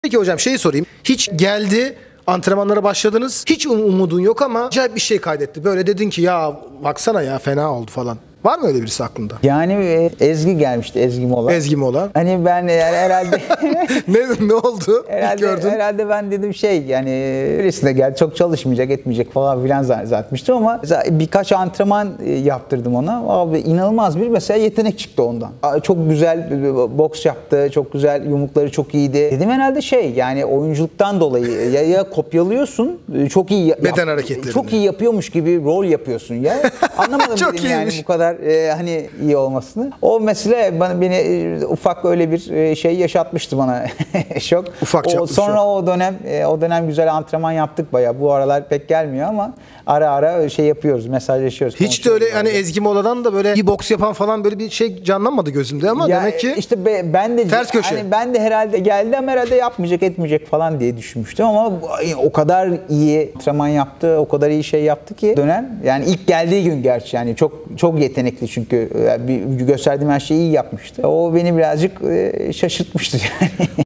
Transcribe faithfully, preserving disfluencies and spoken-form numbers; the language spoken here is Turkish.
Peki hocam şeyi sorayım. Hiç geldi, antrenmanlara başladınız. Hiç um- umudun yok ama acayip bir şey kaydetti. Böyle dedin ki ya baksana ya fena oldu falan. Var mı öyle birisi aklında? Yani e, Ezgi gelmişti, Ezgi Mola. Ezgi Mola. Hani ben e, herhalde ne ne oldu? İlk herhalde, gördün. herhalde ben dedim şey yani birisi de geldi çok çalışmayacak etmeyecek falan filan zannetmiştim ama birkaç antrenman e, yaptırdım ona. Abi inanılmaz bir mesela yetenek çıktı ondan. Çok güzel boks yaptı, çok güzel yumrukları çok iyiydi. Dedim herhalde şey yani oyunculuktan dolayı ya, ya kopyalıyorsun çok iyi yap, beden hareketlerini. çok iyi yapıyormuş gibi rol yapıyorsun ya. Anlamadım Çok dedim yani iyiymiş. bu kadar e, hani iyi olmasını. O mesele bana beni e, ufak öyle bir e, şey yaşatmıştı bana şok. Ufak o, çaplı sonra şok. o dönem e, o dönem güzel antrenman yaptık bayağı. Bu aralar pek gelmiyor ama ara ara şey yapıyoruz, mesajlaşıyoruz. Hiç de öyle konuşuyoruz hani bazen. Ezgi Mola'dan da böyle iyi boks yapan falan böyle bir şey canlanmadı gözümde ama Ya demek ki işte be- ben de ters köşe. hani ben de herhalde geldi ama herhalde yapmayacak etmeyecek falan diye düşünmüştüm ama o kadar iyi antrenman yaptı, o kadar iyi şey yaptı ki dönem. Yani ilk geldiği gün gerçi yani çok çok yetenekli çünkü bir gösterdiğim her şeyi iyi yapmıştı. O beni birazcık şaşırtmıştı yani.